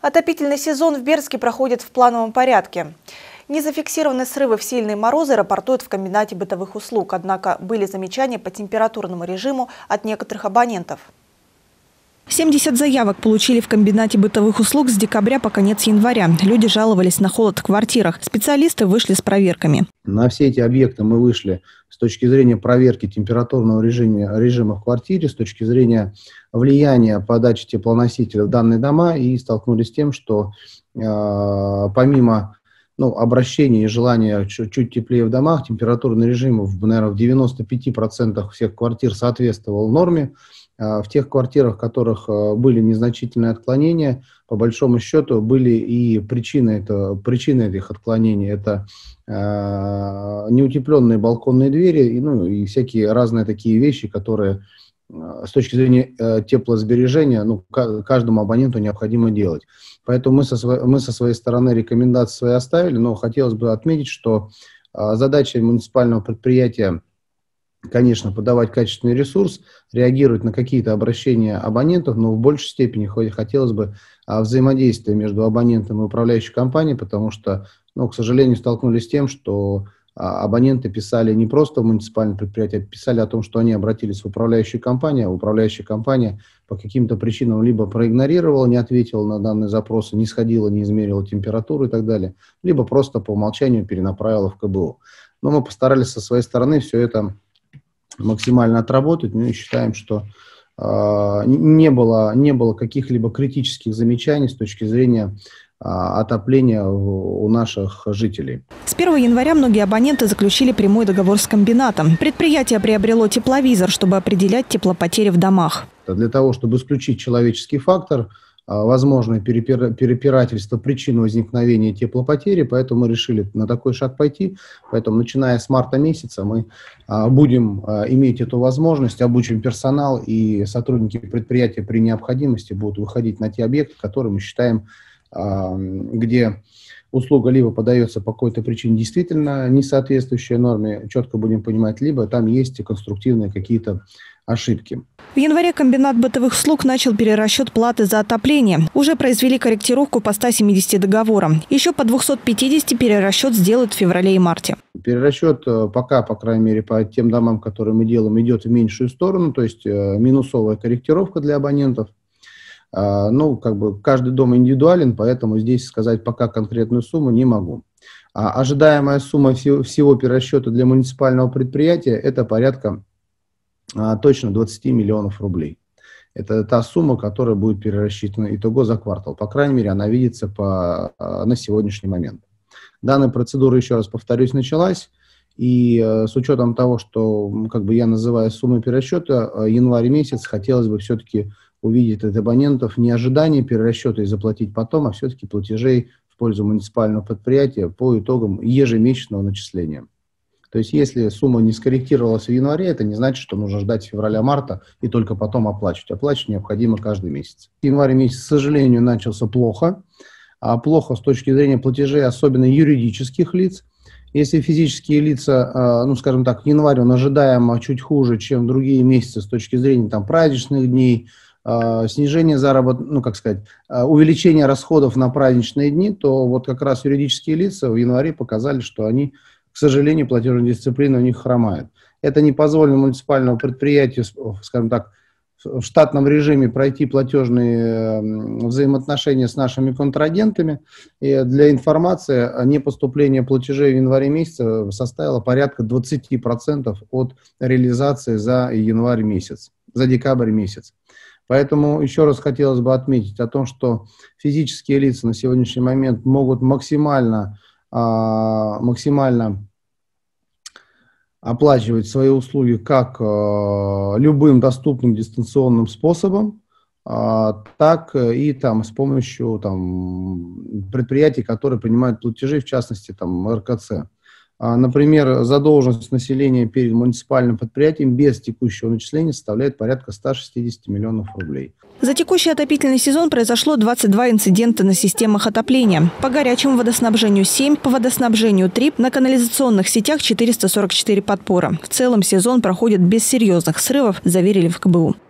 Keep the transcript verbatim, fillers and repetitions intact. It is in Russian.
Отопительный сезон в Бердске проходит в плановом порядке. Не зафиксированы срывы в сильные морозы, рапортуют в комбинате бытовых услуг. Однако были замечания по температурному режиму от некоторых абонентов. семьдесят заявок получили в комбинате бытовых услуг с декабря по конец января. Люди жаловались на холод в квартирах. Специалисты вышли с проверками. На все эти объекты мы вышли с точки зрения проверки температурного режима, режима в квартире, с точки зрения влияния подачи теплоносителя в данные дома и столкнулись с тем, что э, помимо ну, обращения и желания чуть-чуть теплее в домах, температурный режим, в, наверное, в девяноста пяти процентах всех квартир соответствовал норме. В тех квартирах, в которых были незначительные отклонения, по большому счету были и причины, это, причины этих отклонений. Это э, неутепленные балконные двери и, ну, и всякие разные такие вещи, которые э, с точки зрения э, теплосбережения ну, каждому абоненту необходимо делать. Поэтому мы со, мы со своей стороны рекомендации свои оставили, но хотелось бы отметить, что э, задача муниципального предприятия, конечно, подавать качественный ресурс, реагировать на какие-то обращения абонентов, но в большей степени хотелось бы а, взаимодействия между абонентом и управляющей компанией, потому что, ну, к сожалению, столкнулись с тем, что а, абоненты писали не просто в муниципальное предприятие, а писали о том, что они обратились в управляющую компанию, а управляющая компания по каким-то причинам либо проигнорировала, не ответила на данные запросы, не сходила, не измерила температуру и так далее, либо просто по умолчанию перенаправила в ка бэ о. Но мы постарались со своей стороны все это максимально отработать. Мы считаем, что э, не было, не было каких-либо критических замечаний с точки зрения э, отопления у, у наших жителей. С первого января многие абоненты заключили прямой договор с комбинатом. Предприятие приобрело тепловизор, чтобы определять теплопотери в домах. Для того, чтобы исключить человеческий фактор, возможное перепирательство причин возникновения теплопотери, поэтому мы решили на такой шаг пойти. Поэтому, начиная с марта месяца, мы будем иметь эту возможность, обучим персонал, и сотрудники предприятия при необходимости будут выходить на те объекты, которые мы считаем, где услуга либо подается по какой-то причине действительно не соответствующей норме, четко будем понимать, либо там есть конструктивные какие-то ошибки. В январе комбинат бытовых услуг начал перерасчет платы за отопление. Уже произвели корректировку по ста семидесяти договорам. Еще по двухсот пятидесяти перерасчет сделают в феврале и марте. Перерасчет пока, по крайней мере, по тем домам, которые мы делаем, идет в меньшую сторону, то есть минусовая корректировка для абонентов. Ну, как бы каждый дом индивидуален, поэтому здесь сказать пока конкретную сумму не могу. А ожидаемая сумма всего, всего перерасчета для муниципального предприятия – это порядка а, точно двадцати миллионов рублей. Это та сумма, которая будет перерасчитана итого за квартал. По крайней мере, она видится по, а, на сегодняшний момент. Данная процедура, еще раз повторюсь, началась. И а, с учетом того, что как бы я называю суммой перерасчета, а, январь месяц хотелось бы все-таки увидеть от абонентов не ожидание перерасчета и заплатить потом, а все-таки платежей в пользу муниципального предприятия по итогам ежемесячного начисления. То есть, если сумма не скорректировалась в январе, это не значит, что нужно ждать февраля-марта и только потом оплачивать. Оплачивать необходимо каждый месяц. Январь месяц, к сожалению, начался плохо. А плохо с точки зрения платежей, особенно юридических лиц. Если физические лица, ну, скажем так, январь он ожидаемо чуть хуже, чем другие месяцы с точки зрения там, праздничных дней, снижение заработка, ну, как сказать, увеличение расходов на праздничные дни, то вот как раз юридические лица в январе показали, что они, к сожалению, платежная дисциплина у них хромает. Это не позволило муниципальному предприятию, скажем так, в штатном режиме пройти платежные взаимоотношения с нашими контрагентами. И для информации, непоступление платежей в январе месяце составило порядка двадцати процентов от реализации за январь месяц, за декабрь месяц. Поэтому еще раз хотелось бы отметить о том, что физические лица на сегодняшний момент могут максимально, максимально оплачивать свои услуги как любым доступным дистанционным способом, так и там, с помощью там, предприятий, которые принимают платежи, в частности там, эр ка цэ. Например, задолженность населения перед муниципальным предприятием без текущего начисления составляет порядка ста шестидесяти миллионов рублей. За текущий отопительный сезон произошло двадцать два инцидента на системах отопления. По горячему водоснабжению семь, по водоснабжению три, на канализационных сетях четыреста сорок четыре подпора. В целом сезон проходит без серьезных срывов, заверили в ка бэ у.